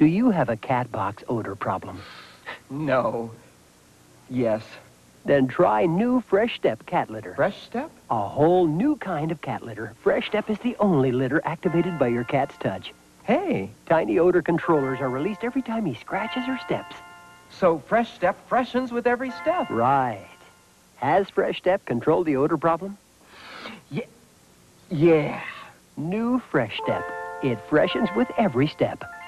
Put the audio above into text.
Do you have a cat box odor problem? No. Yes. Then try new Fresh Step cat litter. Fresh Step? A whole new kind of cat litter. Fresh Step is the only litter activated by your cat's touch. Hey. Tiny odor controllers are released every time he scratches or steps. So Fresh Step freshens with every step. Right. Has Fresh Step controlled the odor problem? Yeah. New Fresh Step. It freshens with every step.